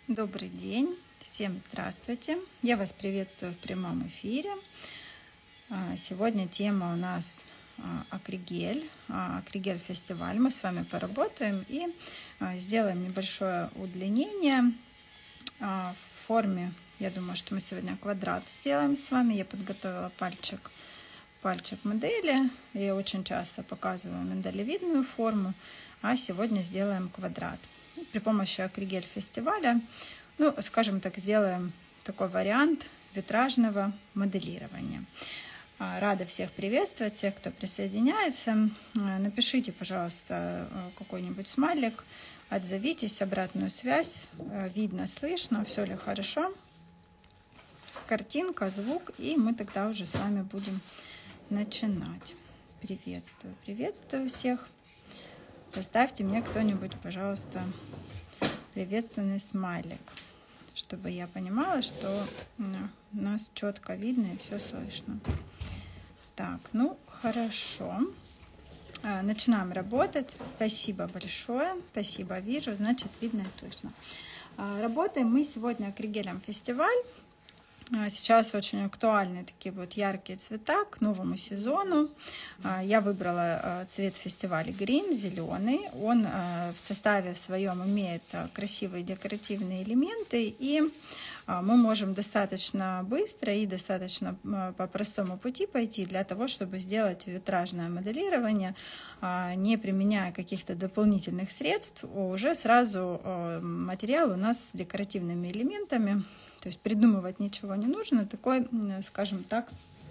Добрый день, всем здравствуйте. Я вас приветствую в прямом эфире. Сегодня тема у нас акригель, акригель-фестиваль. Мы с вами поработаем и сделаем небольшое удлинение в форме. Я думаю, что мы сегодня квадрат сделаем с вами. Я подготовила пальчик модели. Я очень часто показываю миндалевидную форму, а сегодня сделаем квадрат. При помощи акригель-фестиваля, скажем так, сделаем такой вариант витражного моделирования. Рада всех приветствовать, всех, кто присоединяется. Напишите, пожалуйста, какой-нибудь смайлик, отзовитесь, обратную связь, видно, слышно, все ли хорошо, картинка, звук, и мы тогда уже с вами будем начинать. Приветствую всех. Поставьте мне кто-нибудь, пожалуйста, приветственный смайлик, чтобы я понимала, что нас четко видно и все слышно. Так, хорошо. Начинаем работать. Спасибо большое. Спасибо, вижу, значит, видно и слышно. Работаем мы сегодня акригелем-фестиваль. Сейчас очень актуальны такие вот яркие цвета к новому сезону. Я выбрала цвет фестиваля Green, зеленый. Он в составе в своем имеет красивые декоративные элементы, и мы можем достаточно быстро и достаточно по простому пути пойти для того, чтобы сделать витражное моделирование, не применяя каких-то дополнительных средств. Уже сразу материал у нас с декоративными элементами. То есть придумывать ничего не нужно, такой, скажем так,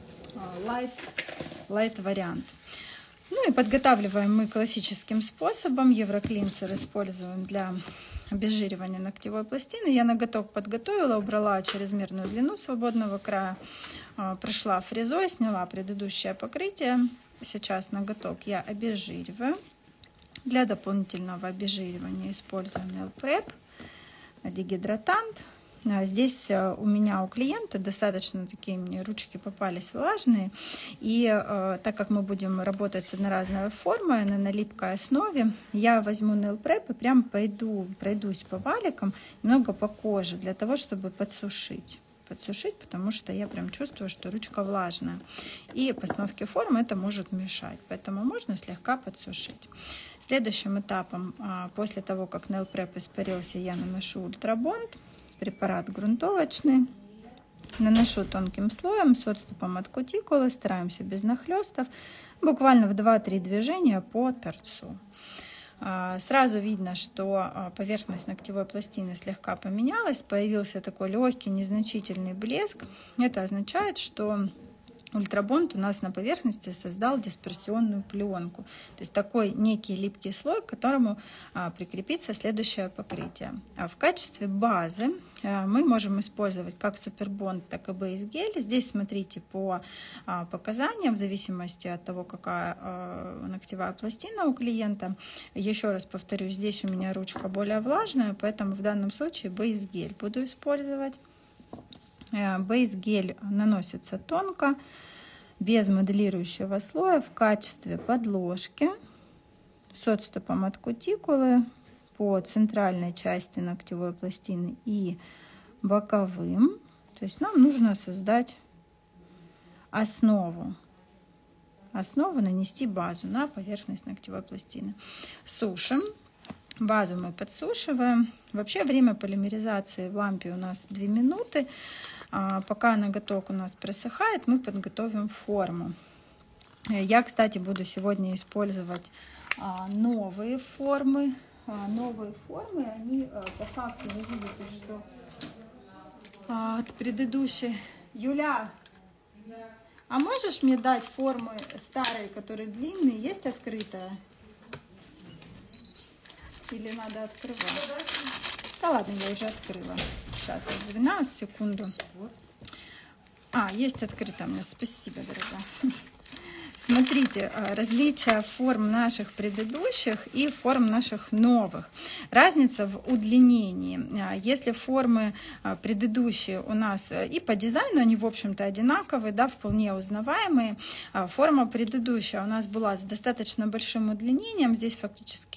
light вариант. И подготавливаем мы классическим способом. Евроклинсер используем для обезжиривания ногтевой пластины. Я ноготок подготовила, убрала чрезмерную длину свободного края, прошла фрезой, сняла предыдущее покрытие. Сейчас ноготок я обезжириваю. Для дополнительного обезжиривания используем Nail Prep, дегидратант. Здесь у меня, у клиента, достаточно такие мне ручки попались влажные. И так как мы будем работать с одноразовой формой на липкой основе, я возьму Nail Prep и прям пройдусь по валикам, немного по коже, для того, чтобы подсушить, потому что я прям чувствую, что ручка влажная. И постановке формы это может мешать, поэтому можно слегка подсушить. Следующим этапом, после того, как Nail Prep испарился, я наношу ультрабонд. Препарат грунтовочный. Наношу тонким слоем с отступом от кутикулы, стараемся без нахлестов, буквально в 2-3 движения по торцу. Сразу видно, что поверхность ногтевой пластины слегка поменялась, появился такой легкий незначительный блеск. Это означает, что ультрабонд у нас на поверхности создал дисперсионную пленку. То есть такой некий липкий слой, к которому прикрепится следующее покрытие. В качестве базы мы можем использовать как супербонд, так и бейс-гель. Здесь смотрите по показаниям, в зависимости от того, какая ногтевая пластина у клиента. Еще раз повторюсь, здесь у меня ручка более влажная, поэтому в данном случае бейс-гель буду использовать. Бейс-гель наносится тонко, без моделирующего слоя, в качестве подложки с отступом от кутикулы по центральной части ногтевой пластины и боковым. То есть нам нужно создать основу, нанести базу на поверхность ногтевой пластины. Сушим. Базу мы подсушиваем. Вообще время полимеризации в лампе у нас 2 минуты. Пока ноготок у нас просыхает, мы подготовим форму. Я, кстати, буду сегодня использовать новые формы. Они по факту, вы видите, что от предыдущей... Юля, а можешь мне дать формы старые, которые длинные? Есть открытая? Или надо открывать? Да ладно, я уже открыла. Сейчас, извиняюсь, секунду. Есть открыто у меня. Спасибо, дорогая. Смотрите, различия форм наших предыдущих и форм наших новых. Разница в удлинении. Если формы предыдущие у нас и по дизайну, они, в общем-то, одинаковые, да, вполне узнаваемые. Форма предыдущая у нас была с достаточно большим удлинением. Здесь фактически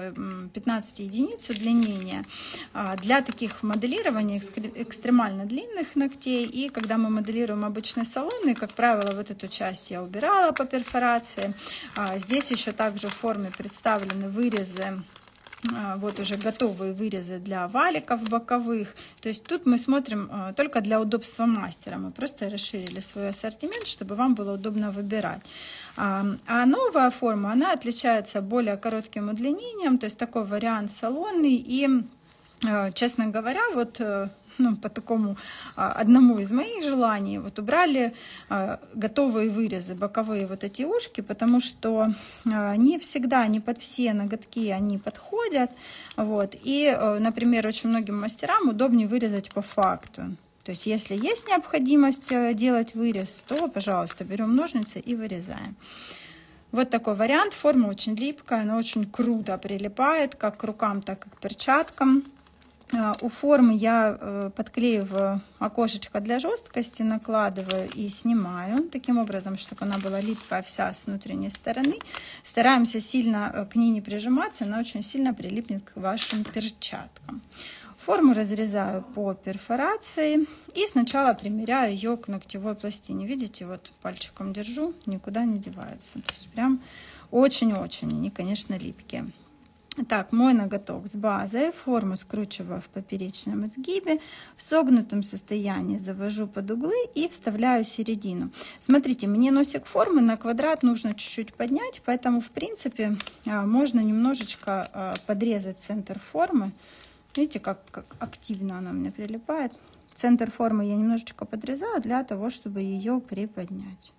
15 единиц удлинения. Для таких моделирований экстремально длинных ногтей. И когда мы моделируем обычные салоны, как правило, вот эту часть я убирала по перфорации. Здесь еще также в форме представлены вырезы, вот уже готовые вырезы для валиков боковых. То есть тут мы смотрим только для удобства мастера. Мы просто расширили свой ассортимент, чтобы вам было удобно выбирать. А новая форма, она отличается более коротким удлинением, то есть такой вариант салонный. И, честно говоря, вот по такому одному из моих желаний, вот убрали готовые вырезы, боковые вот эти ушки, потому что не всегда, не под все ноготки они подходят. Вот. И, например, очень многим мастерам удобнее вырезать по факту. То есть, если есть необходимость делать вырез, то, пожалуйста, берем ножницы и вырезаем. Вот такой вариант. Форма очень липкая, она очень круто прилипает как к рукам, так и к перчаткам. У формы я подклеиваю окошечко для жесткости, накладываю и снимаю. Таким образом, чтобы она была липкая вся с внутренней стороны. Стараемся сильно к ней не прижиматься, она очень сильно прилипнет к вашим перчаткам. Форму разрезаю по перфорации и сначала примеряю ее к ногтевой пластине. Видите, вот пальчиком держу, никуда не девается. То есть прям очень-очень, они, конечно, липкие. Так, мой ноготок с базой, форму скручиваю в поперечном изгибе, в согнутом состоянии завожу под углы и вставляю середину. Смотрите, мне носик формы на квадрат нужно чуть-чуть поднять, поэтому, в принципе, можно немножечко подрезать центр формы. Видите, как активно она у меня прилипает. Центр формы я немножечко подрезаю для того, чтобы ее приподнять.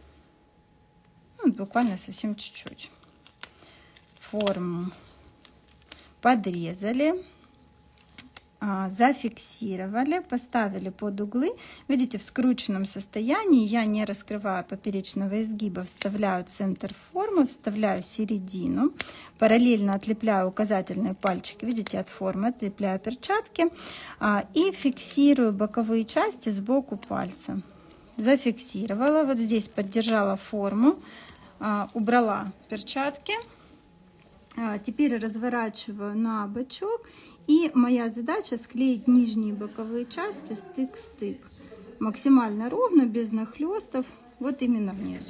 Ну, буквально совсем чуть-чуть. Форму подрезали, зафиксировали, поставили под углы. Видите, в скрученном состоянии я не раскрываю поперечного изгиба, вставляю центр формы, вставляю середину, параллельно отлепляю указательные пальчики, видите, от формы, отлепляю перчатки и фиксирую боковые части сбоку пальца. Зафиксировала, вот здесь поддержала форму, убрала перчатки. Теперь разворачиваю на бочок, и моя задача склеить нижние боковые части стык в стык. Максимально ровно, без нахлестов, вот именно внизу.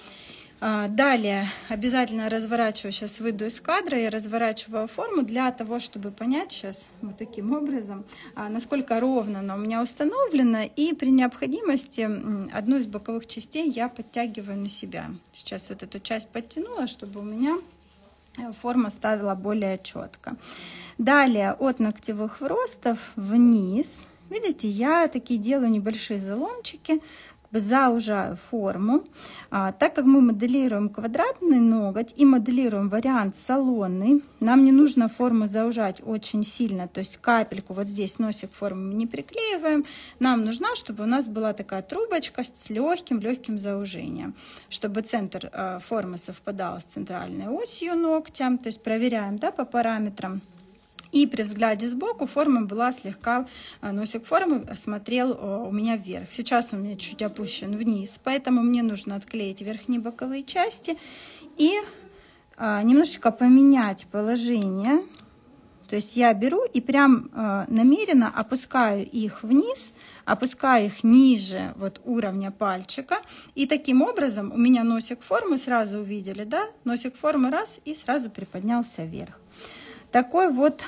Далее обязательно разворачиваю, сейчас выйду из кадра, я разворачиваю форму для того, чтобы понять сейчас вот таким образом, насколько ровно она у меня установлена, и при необходимости одну из боковых частей я подтягиваю на себя. Сейчас вот эту часть подтянула, чтобы у меня форма ставила более четко. Далее от ногтевых вростов вниз, видите, я такие делаю небольшие заломчики, заужаю форму. Так как мы моделируем квадратный ноготь и моделируем вариант салонный, нам не нужно форму заужать очень сильно, то есть капельку вот здесь носик формы мы не приклеиваем. Нам нужна, чтобы у нас была такая трубочка с легким заужением, чтобы центр формы совпадал с центральной осью ногтя. То есть проверяем, да, по параметрам. И при взгляде сбоку форма была слегка, носик формы смотрел у меня вверх. Сейчас у меня чуть опущен вниз, поэтому мне нужно отклеить верхние боковые части и немножечко поменять положение. То есть я беру и прям намеренно опускаю их вниз, опускаю их ниже вот уровня пальчика. И таким образом у меня носик формы, сразу увидели, да, носик формы раз и сразу приподнялся вверх. Такой вот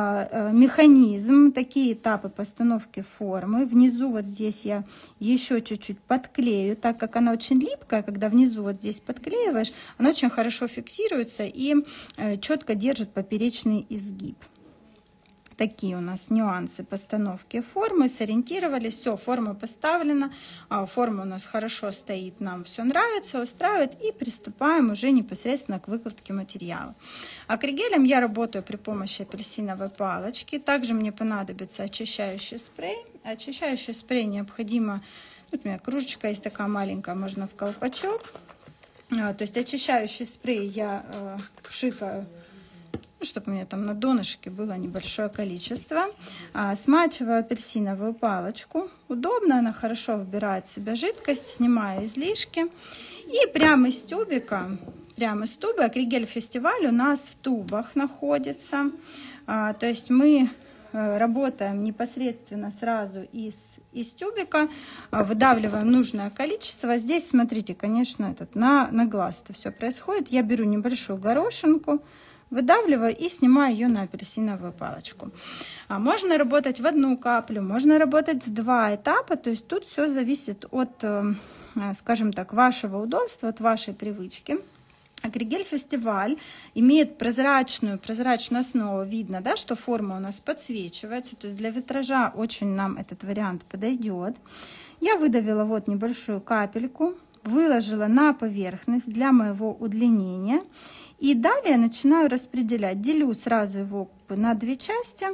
механизм, такие этапы постановки формы. Внизу вот здесь я еще чуть-чуть подклею, так как она очень липкая, когда внизу вот здесь подклеиваешь, она очень хорошо фиксируется и четко держит поперечный изгиб. Такие у нас нюансы постановки формы. Сориентировались, все, форма поставлена, форма у нас хорошо стоит, нам все нравится, устраивает, и приступаем уже непосредственно к выкладке материала. Акригелем я работаю при помощи апельсиновой палочки. Также мне понадобится очищающий спрей. Очищающий спрей необходимо, вот у меня кружечка есть такая маленькая, можно в колпачок. То есть очищающий спрей я пшикаю, чтобы у меня там на донышке было небольшое количество. Смачиваю апельсиновую палочку. Удобно, она хорошо вбирает в себя жидкость, снимаю излишки. И прямо из тюбика, прямо из туба, Акригель Фестиваль у нас в тубах находится. То есть мы работаем непосредственно сразу из тюбика, выдавливаем нужное количество. Здесь, смотрите, конечно, на глаз это все происходит. Я беру небольшую горошинку, выдавливаю и снимаю ее на апельсиновую палочку. Можно работать в одну каплю, можно работать в два этапа. То есть тут все зависит от, скажем так, вашего удобства, от вашей привычки. Акригель Фестиваль имеет прозрачную основу. Видно, да, что форма у нас подсвечивается. То есть для витража очень нам этот вариант подойдет. Я выдавила вот небольшую капельку, выложила на поверхность для моего удлинения. И далее начинаю распределять. Делю сразу его на две части.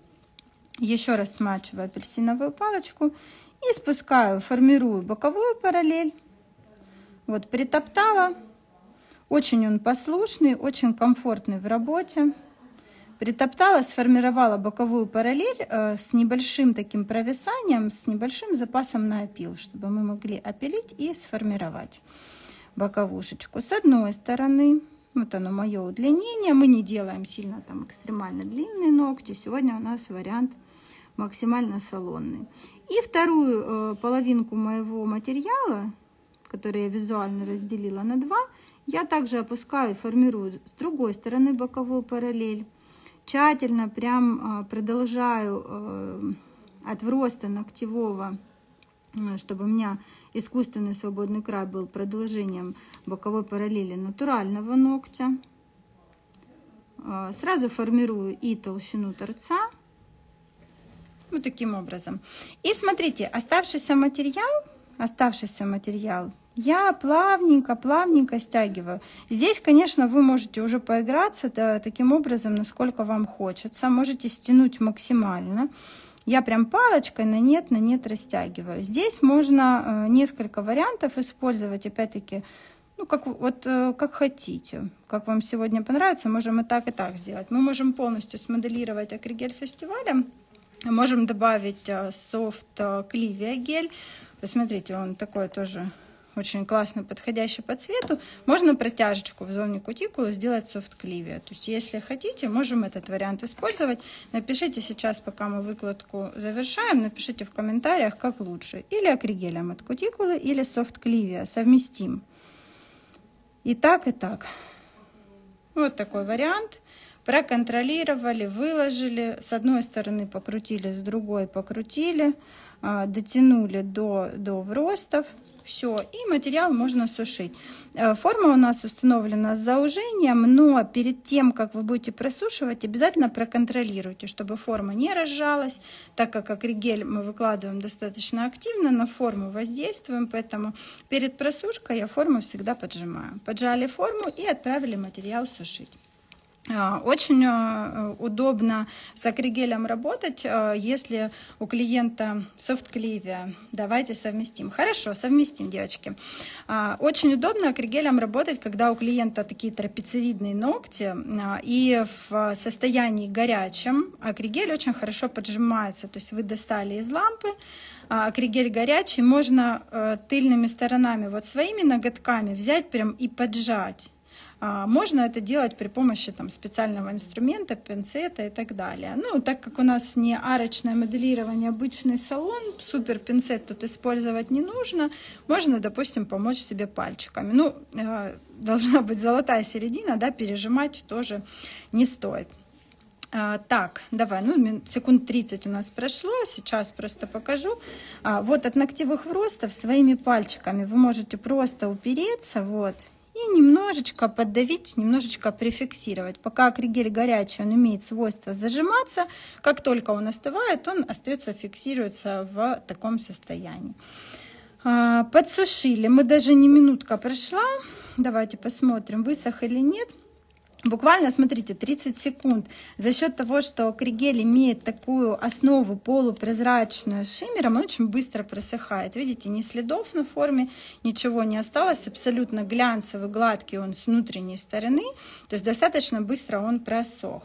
Еще раз смачиваю апельсиновую палочку и спускаю, формирую боковую параллель. Вот притоптала. Очень он послушный, очень комфортный в работе. Притоптала, сформировала боковую параллель с небольшим таким провисанием, с небольшим запасом на опил, чтобы мы могли опилить и сформировать боковушечку. С одной стороны, вот оно мое удлинение. Мы не делаем сильно там экстремально длинные ногти. Сегодня у нас вариант максимально салонный. И вторую половинку моего материала, который я визуально разделила на два, я также опускаю и формирую с другой стороны боковую параллель. Тщательно прям продолжаю от вроста ногтевого, чтобы у меня искусственный свободный край был продолжением боковой параллели натурального ногтя. Сразу формирую и толщину торца. Вот таким образом. И смотрите, оставшийся материал я плавненько стягиваю. Здесь, конечно, вы можете уже поиграться таким образом, насколько вам хочется. Можете стянуть максимально. Я прям палочкой на нет растягиваю. Здесь можно несколько вариантов использовать. Опять-таки, ну, как хотите. Как вам сегодня понравится, можем и так сделать. Мы можем полностью смоделировать Акригель Фестиваля. Можем добавить софт Clivia гель. Посмотрите, он такой тоже очень классно подходящий по цвету. Можно протяжечку в зоне кутикулы сделать софт Clivia. То есть, если хотите, можем этот вариант использовать. Напишите сейчас, пока мы выкладку завершаем, напишите в комментариях, как лучше. Или акригелем от кутикулы, или софт Clivia. Совместим. И так, и так. Вот такой вариант. Проконтролировали, выложили. С одной стороны покрутили, с другой покрутили. Дотянули до вростов. Все, и материал можно сушить. Форма у нас установлена с заужением, но перед тем, как вы будете просушивать, обязательно проконтролируйте, чтобы форма не разжалась, так как акригель мы выкладываем достаточно активно, на форму воздействуем, поэтому перед просушкой я форму всегда поджимаю. Поджали форму и отправили материал сушить. Очень удобно с акригелем работать, если у клиента софт Clivia. Давайте совместим. Хорошо, совместим, девочки. Очень удобно акригелем работать, когда у клиента такие трапециевидные ногти, и в состоянии горячем акригель очень хорошо поджимается. То есть вы достали из лампы, акригель горячий, можно тыльными сторонами, вот своими ноготками взять прям и поджать. Можно это делать при помощи специального инструмента, пинцета и так далее. Ну, так как у нас не арочное моделирование, обычный салон, супер пинцет тут использовать не нужно. Можно, допустим, помочь себе пальчиками. Ну, должна быть золотая середина, да, пережимать тоже не стоит. Так, давай, секунд 30 у нас прошло, сейчас просто покажу. Вот от ногтевых вростов своими пальчиками вы можете просто упереться, вот, и немножечко поддавить, немножечко прификсировать. Пока акригель горячий, он имеет свойство зажиматься. Как только он остывает, он остается, фиксируется в таком состоянии. Подсушили. Мы даже не минутка прошла. Давайте посмотрим, высох или нет. Буквально, смотрите, 30 секунд. За счет того, что акригель имеет такую основу полупрозрачную с шиммером, он очень быстро просыхает. Видите, ни следов на форме, ничего не осталось. Абсолютно глянцевый, гладкий он с внутренней стороны. То есть достаточно быстро он просох.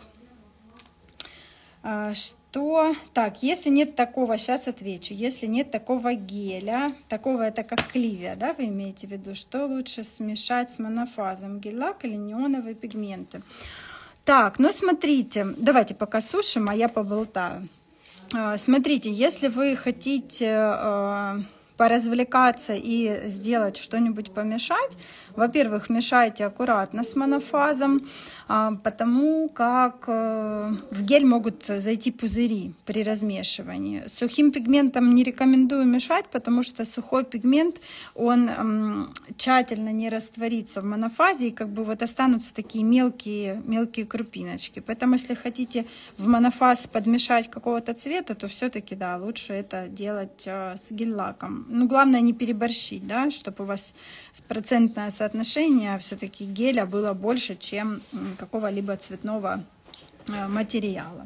Что? Так, если нет такого, сейчас отвечу, если нет такого геля, такого это как кливия, да, вы имеете в виду, что лучше смешать с монофазом, гель-лак или неоновые пигменты? Так, ну смотрите, давайте пока сушим, а я поболтаю. Смотрите, если вы хотите поразвлекаться и сделать что-нибудь помешать, во-первых, мешайте аккуратно с монофазом, потому как в гель могут зайти пузыри при размешивании. Сухим пигментом не рекомендую мешать, потому что сухой пигмент, он тщательно не растворится в монофазе, и как бы вот останутся такие мелкие крупиночки. Поэтому если хотите в монофаз подмешать какого-то цвета, то все-таки, да, лучше это делать с гель-лаком. Ну, главное не переборщить, да, чтобы у вас процентное соотношение все-таки геля было больше, чем какого-либо цветного материала.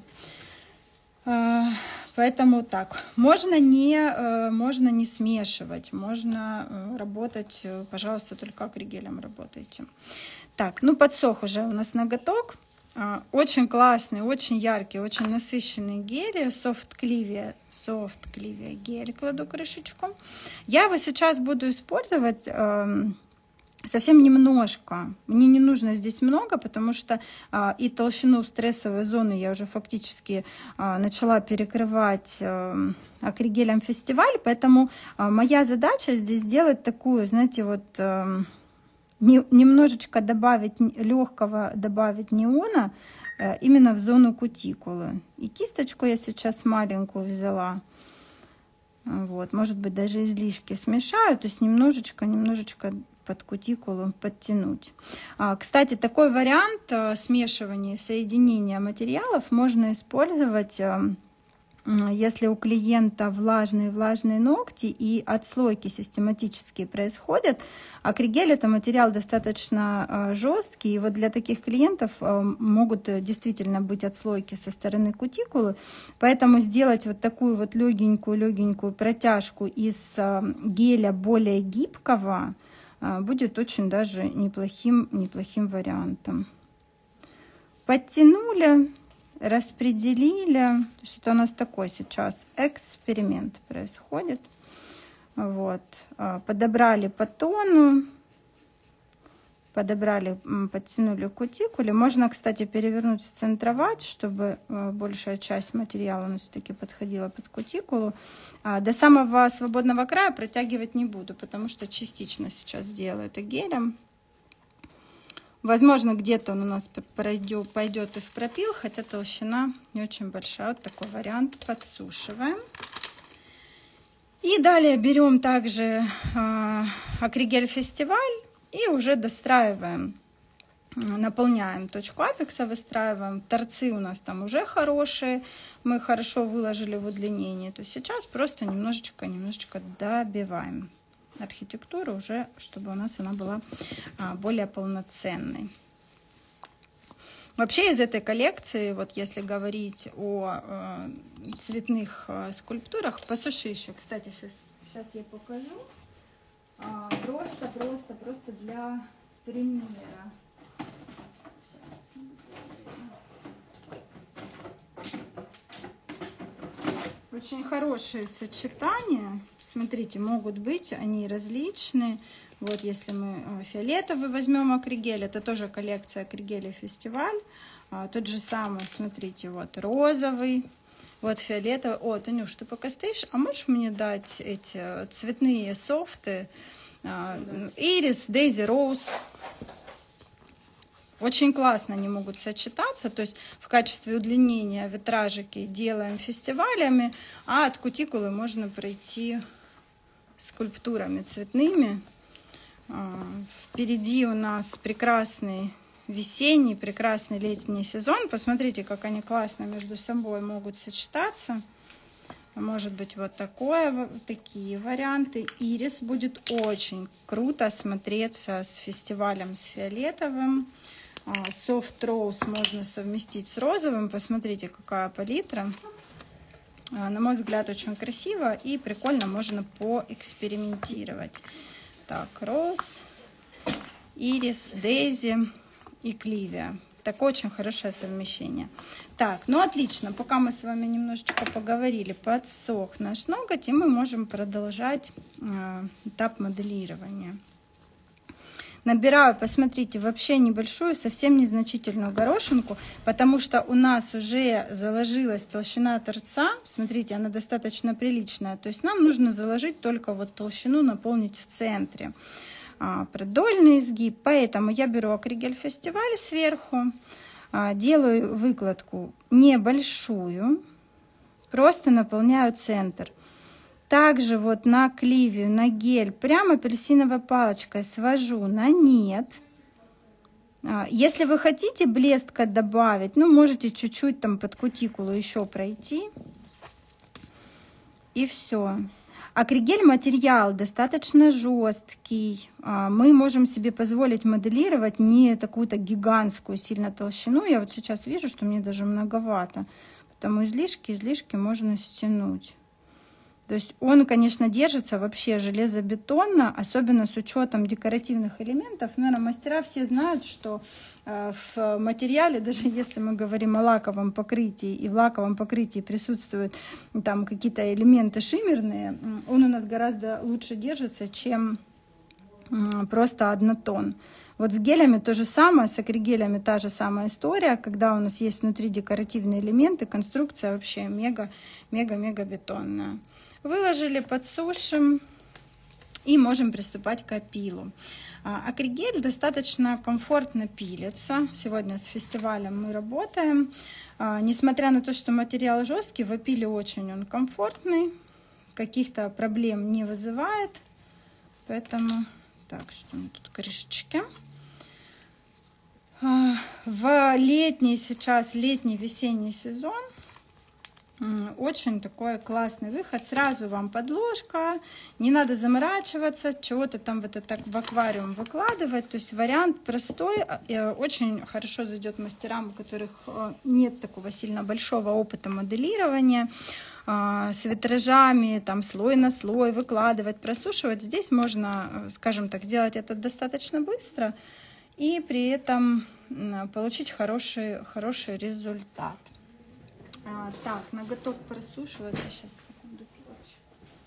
Поэтому так, можно не смешивать, можно работать, пожалуйста, только акригелем работайте. Так, ну подсох уже у нас ноготок. Очень классный, очень яркий, очень насыщенный гель, Soft Clivia гель, кладу крышечку. Я его сейчас буду использовать совсем немножко. Мне не нужно здесь много, потому что и толщину стрессовой зоны я уже фактически начала перекрывать акригелем Фестиваль, поэтому моя задача здесь сделать такую, знаете, вот немножечко легкого добавить неона именно в зону кутикулы. И кисточку я сейчас маленькую взяла. Вот, может быть, даже излишки смешаю, то есть немножечко под кутикулу подтянуть. Кстати, такой вариант смешивания и соединения материалов можно использовать, если у клиента влажные ногти и отслойки систематически происходят. Акригель — это материал достаточно жесткий, и вот для таких клиентов могут действительно быть отслойки со стороны кутикулы, поэтому сделать вот такую вот легенькую протяжку из геля более гибкого будет очень даже неплохим вариантом. Подтянули, распределили. То есть это у нас такой сейчас эксперимент происходит. Вот. Подобрали по тону, подтянули кутикуле. Можно, кстати, перевернуть, центровать, чтобы большая часть материала у нас все-таки подходила под кутикулу. До самого свободного края протягивать не буду, потому что частично сейчас сделаю это гелем. Возможно, где-то он у нас пойдет и в пропил, хотя толщина не очень большая. Вот такой вариант. Подсушиваем. И далее берем также акригель Фестиваль и уже достраиваем. Наполняем точку апекса, выстраиваем. Торцы у нас там уже хорошие. Мы хорошо выложили в удлинение. То есть сейчас просто немножечко добиваем архитектуру уже, чтобы у нас она была более полноценной. Вообще из этой коллекции, вот если говорить о цветных скульптурах, посуши еще, кстати, сейчас я покажу. Просто для примера. Очень хорошие сочетания. Смотрите, могут быть они различные. Вот если мы фиолетовый возьмем акригель, это тоже коллекция акригеля Фестиваль. Тот же самый, смотрите, вот розовый, вот фиолетовый. О, Танюш, ты пока стоишь, а можешь мне дать эти цветные софты? Ирис, Дейзи Роуз. Очень классно они могут сочетаться, то есть в качестве удлинения витражики делаем фестивалями, а от кутикулы можно пройти скульптурами цветными. Впереди у нас прекрасный весенний, прекрасный летний сезон. Посмотрите, как они классно между собой могут сочетаться. Может быть, вот такие варианты. Ирис будет очень круто смотреться с фестивалем, с фиолетовым. Soft Rose можно совместить с розовым. Посмотрите, какая палитра. На мой взгляд, очень красиво и прикольно, можно поэкспериментировать. Так, Роуз, Ирис, Дейзи и Кливия. Так, очень хорошее совмещение. Так, ну отлично, пока мы с вами немножечко поговорили, подсох наш ноготь, и мы можем продолжать этап моделирования. Набираю, посмотрите, вообще небольшую, совсем незначительную горошинку, потому что у нас уже заложилась толщина торца. Смотрите, она достаточно приличная. То есть нам нужно заложить только вот толщину, наполнить в центре. Продольный изгиб. Поэтому я беру акригель фестиваль сверху, делаю выкладку небольшую, просто наполняю центр. Также вот на Кливию, на гель, прямо апельсиновой палочкой свожу на нет. Если вы хотите блеска добавить, ну, можете чуть-чуть там под кутикулу еще пройти. И все. Акригель материал достаточно жесткий. Мы можем себе позволить моделировать не такую-то гигантскую сильно толщину. Я вот сейчас вижу, что мне даже многовато. Потому излишки можно стянуть. То есть он, конечно, держится вообще железобетонно, особенно с учетом декоративных элементов. Наверное, мастера все знают, что в материале, даже если мы говорим о лаковом покрытии, и в лаковом покрытии присутствуют там какие-то элементы шиммерные, он у нас гораздо лучше держится, чем просто однотон. Вот с гелями то же самое, с акригелями та же самая история, когда у нас есть внутри декоративные элементы, конструкция вообще мега-мега бетонная. Выложили, подсушим и можем приступать к опилу. Акригель достаточно комфортно пилится. Сегодня с фестивалем мы работаем. Несмотря на то, что материал жесткий, в опиле очень он комфортный, каких-то проблем не вызывает. Поэтому, так, что мы тут, корешечки. В летний сейчас, летний-весенний сезон, очень такой классный выход. Сразу вам подложка, не надо заморачиваться, чего-то там в аквариум выкладывать. То есть вариант простой, очень хорошо зайдет мастерам, у которых нет такого сильно большого опыта моделирования. С витражами, там слой на слой выкладывать, просушивать. Здесь можно, скажем так, сделать это достаточно быстро и при этом получить хороший результат. Так, ноготок просушивается. Сейчас, секунду, пилочку.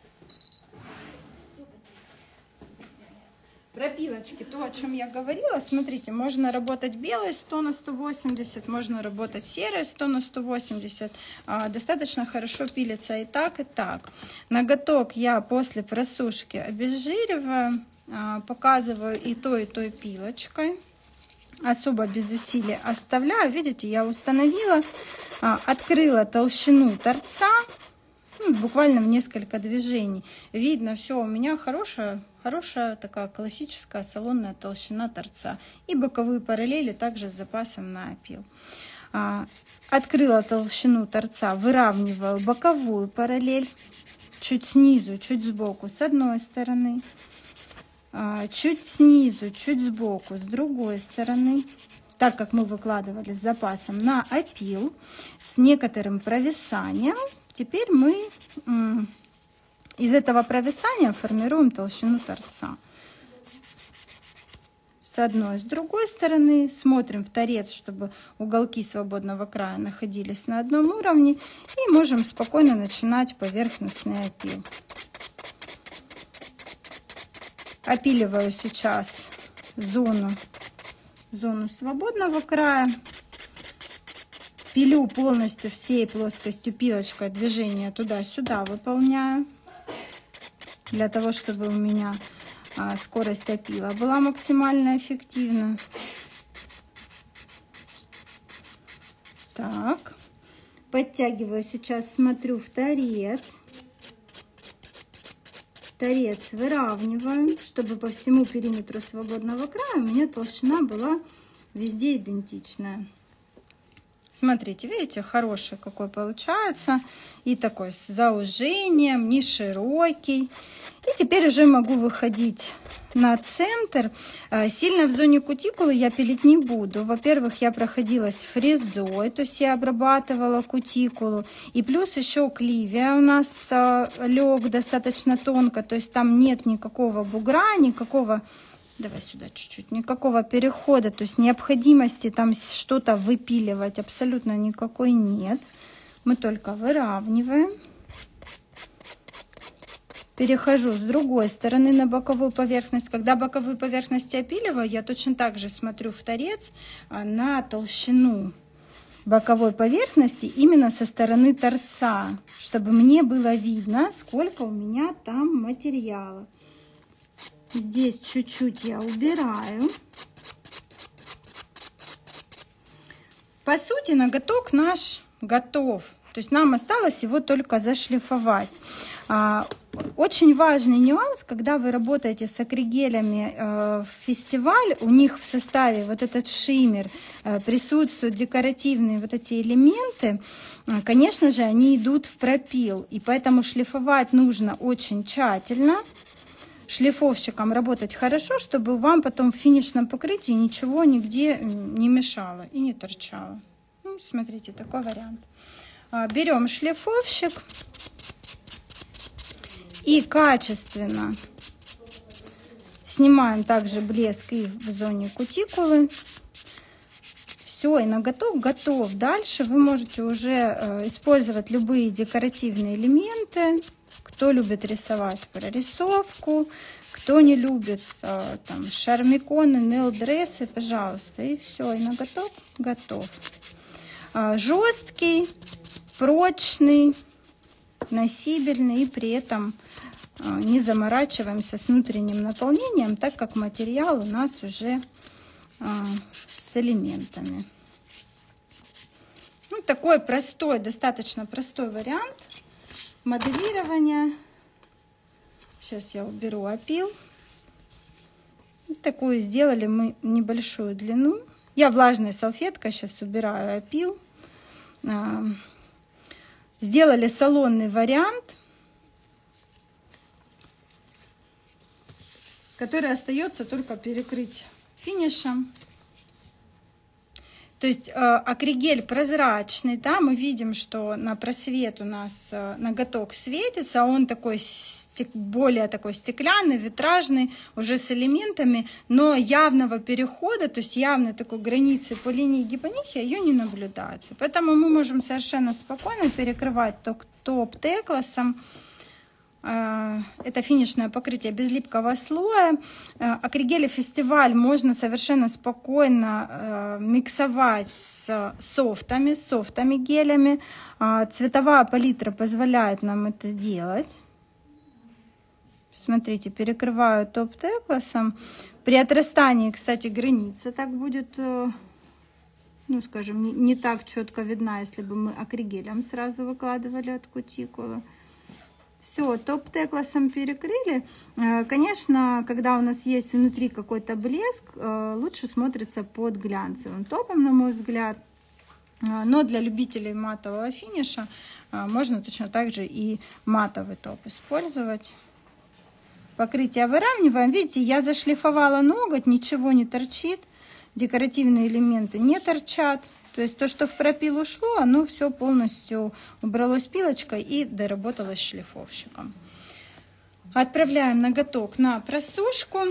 Про пилочки, то, о чем я говорила, смотрите, можно работать белой 100 на 180, можно работать серой 100 на 180. Достаточно хорошо пилится и так, и так. Ноготок я после просушки обезжириваю, показываю и той пилочкой. Особо без усилий оставляю. Видите, я установила, открыла толщину торца, буквально в несколько движений. Видно, все, у меня хорошая такая классическая салонная толщина торца. И боковые параллели также с запасом на опил. Открыла толщину торца, выравниваю боковую параллель, чуть снизу, чуть сбоку с одной стороны. Чуть снизу, чуть сбоку, с другой стороны, так как мы выкладывали с запасом на опил, с некоторым провисанием. Теперь мы из этого провисания формируем толщину торца. С одной, с другой стороны смотрим в торец, чтобы уголки свободного края находились на одном уровне, и можем спокойно начинать поверхностный опил. Опиливаю сейчас зону свободного края. Пилю полностью всей плоскостью пилочкой, движение туда-сюда выполняю. Для того, чтобы у меня скорость опила была максимально эффективна. Так. Подтягиваю сейчас, смотрю в торец. Торец выравниваем, чтобы по всему периметру свободного края у меня толщина была везде идентичная. Смотрите, видите, хороший какой получается. И такой с заужением, не широкий. И теперь уже могу выходить на центр. Сильно в зоне кутикулы я пилить не буду. Во-первых, я проходилась фрезой, то есть я обрабатывала кутикулу. И плюс еще кливия у нас лег достаточно тонко, то есть там нет никакого бугра, никакого... Давай сюда чуть-чуть. Никакого перехода, то есть необходимости там что-то выпиливать абсолютно никакой нет. Мы только выравниваем. Перехожу с другой стороны на боковую поверхность. Когда боковую поверхность опиливаю, я точно так же смотрю в торец на толщину боковой поверхности именно со стороны торца, чтобы мне было видно, сколько у меня там материала. Здесь чуть-чуть я убираю. По сути, ноготок наш готов. То есть нам осталось его только зашлифовать. Очень важный нюанс, когда вы работаете с акригелями в фестиваль, у них в составе вот этот шиммер, присутствуют декоративные вот эти элементы, конечно же, они идут в пропил, и поэтому шлифовать нужно очень тщательно. Шлифовщиком работать хорошо, чтобы вам потом в финишном покрытии ничего нигде не мешало и не торчало. Ну, смотрите, такой вариант. Берем шлифовщик и качественно снимаем также блеск и в зоне кутикулы. Все, и ноготок готов. Дальше вы можете уже использовать любые декоративные элементы. Кто любит рисовать прорисовку, кто не любит там шармиконы, нейл-дрессы, пожалуйста. И все, и ноготок готов. Жесткий, прочный, носибельный, и при этом не заморачиваемся с внутренним наполнением, так как материал у нас уже с элементами. Ну, такой простой, достаточно простой вариант моделирования. Сейчас я уберу опил. Вот такую сделали мы небольшую длину. Я влажной салфеткой сейчас убираю опил. Сделали салонный вариант, который остается только перекрыть финишем. То есть акригель прозрачный, да, мы видим, что на просвет у нас ноготок светится, он такой более такой стеклянный, витражный, уже с элементами, но явного перехода, то есть явной такой границы по линии гипонихи ее не наблюдается. Поэтому мы можем совершенно спокойно перекрывать топ-текласом. Это финишное покрытие без липкого слоя. Акригели фестиваль можно совершенно спокойно миксовать с софтами гелями. Цветовая палитра позволяет нам это делать. Смотрите, перекрываю топ-текласом. При отрастании, кстати, граница так будет, ну, скажем, не так четко видна, если бы мы акригелем сразу выкладывали от кутикулы. Все, топ-текласом перекрыли. Конечно, когда у нас есть внутри какой-то блеск, лучше смотрится под глянцевым топом, на мой взгляд. Но для любителей матового финиша можно точно так же и матовый топ использовать. Покрытие выравниваем. Видите, я зашлифовала ноготь, ничего не торчит. Декоративные элементы не торчат. То есть то, что в пропил ушло, оно все полностью убралось пилочкой и доработалось шлифовщиком. Отправляем ноготок на просушку.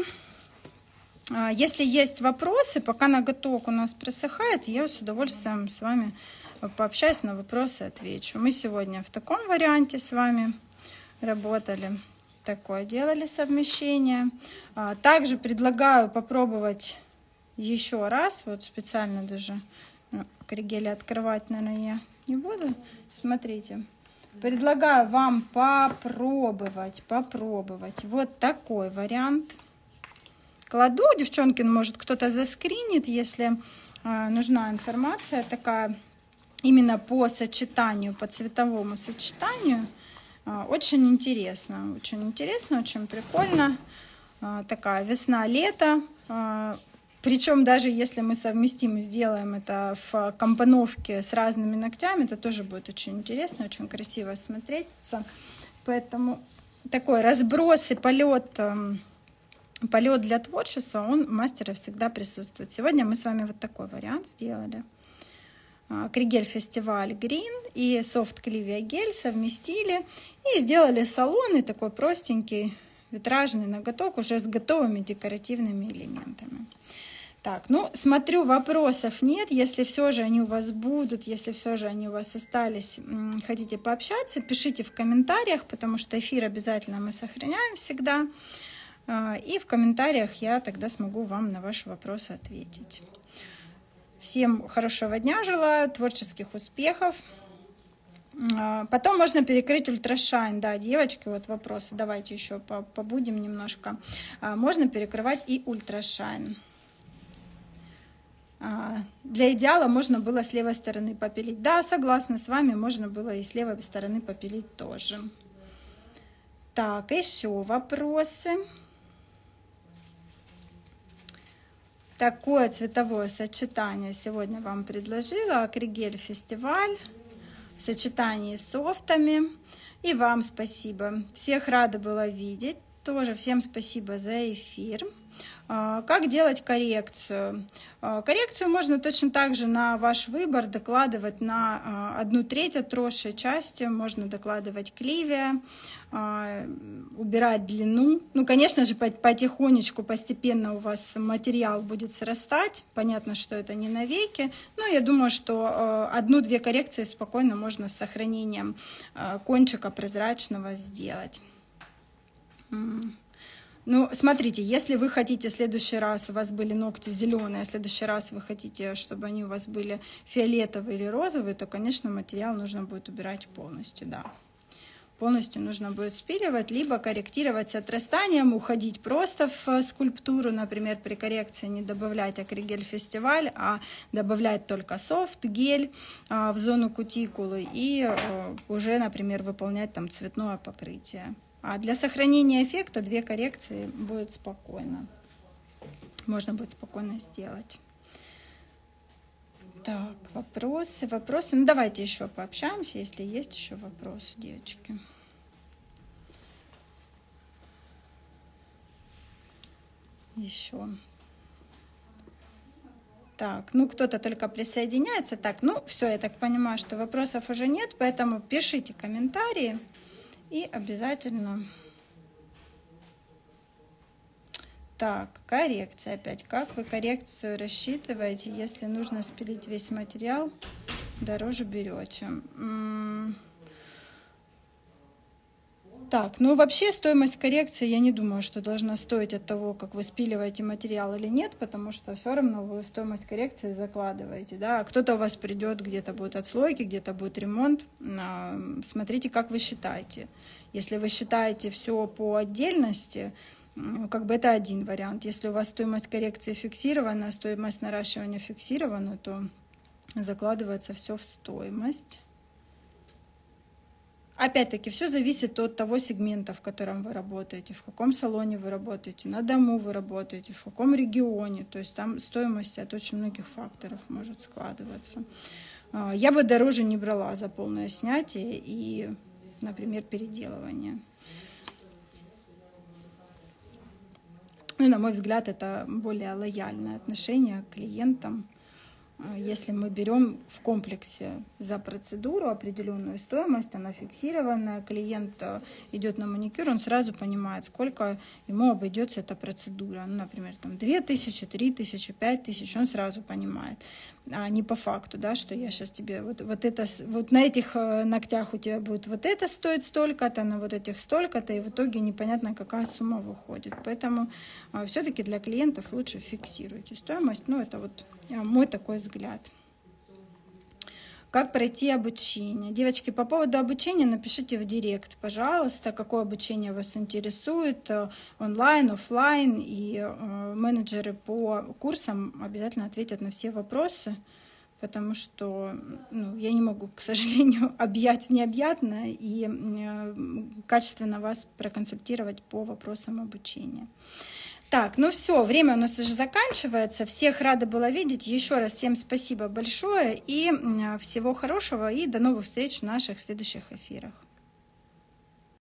Если есть вопросы, пока ноготок у нас просыхает, я с удовольствием с вами пообщаюсь, на вопросы отвечу. Мы сегодня в таком варианте с вами работали. Такое делали совмещение. Также предлагаю попробовать еще раз. Вот специально даже... Акригели открывать, наверное, я не буду. Смотрите. Предлагаю вам попробовать. Вот такой вариант. Кладу, девчонки, может, кто-то заскринит, если нужна информация такая именно по сочетанию, по цветовому сочетанию. Очень интересно, очень прикольно. Такая весна-лето. Причем даже если мы совместим и сделаем это в компоновке с разными ногтями, это тоже будет очень интересно, очень красиво смотреться. Поэтому такой разброс и полет для творчества, он у мастера всегда присутствует. Сегодня мы с вами вот такой вариант сделали. Кригель Фестиваль Green и Soft Clivia гель совместили и сделали салонный такой простенький витражный ноготок уже с готовыми декоративными элементами. Так, ну, смотрю, вопросов нет. Если все же они у вас будут, если все же они у вас остались, хотите пообщаться, пишите в комментариях, потому что эфир обязательно мы сохраняем всегда. И в комментариях я тогда смогу вам на ваши вопросы ответить. Всем хорошего дня желаю, творческих успехов. Потом можно перекрыть ультрашайн. Да, девочки, вот вопросы. Давайте еще побудем немножко. Можно перекрывать и ультрашайн. Для идеала можно было с левой стороны попилить. Да, согласна с вами, можно было и с левой стороны попилить тоже. Так, еще вопросы. Такое цветовое сочетание сегодня вам предложила. Кригель Фестиваль в сочетании с софтами. И вам спасибо. Всех рада была видеть. Тоже всем спасибо за эфир. Как делать коррекцию? Коррекцию можно точно так же на ваш выбор докладывать на 1/3 отросшей части. Можно докладывать клевия, убирать длину. Ну, конечно же, потихонечку, постепенно у вас материал будет срастать. Понятно, что это не навеки. Но я думаю, что 1-2 коррекции спокойно можно с сохранением кончика прозрачного сделать. Ну, смотрите, если вы хотите в следующий раз, у вас были ногти зеленые, а в следующий раз вы хотите, чтобы они у вас были фиолетовые или розовые, то, конечно, материал нужно будет убирать полностью, да. Полностью нужно будет спиливать, либо корректировать с отрастанием, уходить просто в скульптуру, например, при коррекции не добавлять акригель Фестиваль, а добавлять только софт, гель в зону кутикулы и уже, например, выполнять там цветное покрытие. А для сохранения эффекта 2 коррекции будет спокойно. Можно будет спокойно сделать. Так, вопросы. Ну, давайте еще пообщаемся, если есть еще вопросы, девочки. Еще. Так, ну кто-то только присоединяется. Так, ну все, я так понимаю, что вопросов уже нет, поэтому пишите комментарии. И обязательно. Так, коррекция опять. Как вы коррекцию рассчитываете, если нужно спилить весь материал, дороже берете? Так, ну вообще стоимость коррекции, я не думаю, что должна стоить от того, как вы спиливаете материал или нет, потому что все равно вы стоимость коррекции закладываете, да, кто-то у вас придет, где-то будет отслойки, где-то будет ремонт, смотрите, как вы считаете. Если вы считаете все по отдельности, как бы это один вариант. Если у вас стоимость коррекции фиксирована, стоимость наращивания фиксирована, то закладывается все в стоимость. Опять-таки, все зависит от того сегмента, в котором вы работаете, в каком салоне вы работаете, на дому вы работаете, в каком регионе. То есть там стоимость от очень многих факторов может складываться. Я бы дороже не брала за полное снятие и, например, переделывание. Ну, на мой взгляд, это более лояльное отношение к клиентам. Если мы берем в комплексе за процедуру определенную стоимость, она фиксированная, клиент идет на маникюр, он сразу понимает, сколько ему обойдется эта процедура. Ну, например, там 2000, 3000, 5000, он сразу понимает. А не по факту, да, что я сейчас тебе вот на этих ногтях у тебя будет вот это стоит столько-то, на вот этих столько-то, и в итоге непонятно, какая сумма выходит. Поэтому все-таки для клиентов лучше фиксируйте стоимость. Ну, это вот мой такой взгляд. Как пройти обучение? Девочки, по поводу обучения напишите в директ, пожалуйста, какое обучение вас интересует, онлайн, офлайн, и менеджеры по курсам обязательно ответят на все вопросы, потому что я не могу, к сожалению, объять необъятное и качественно вас проконсультировать по вопросам обучения. Так, ну все, время у нас уже заканчивается. Всех рада была видеть. Еще раз всем спасибо большое и всего хорошего. И до новых встреч в наших следующих эфирах.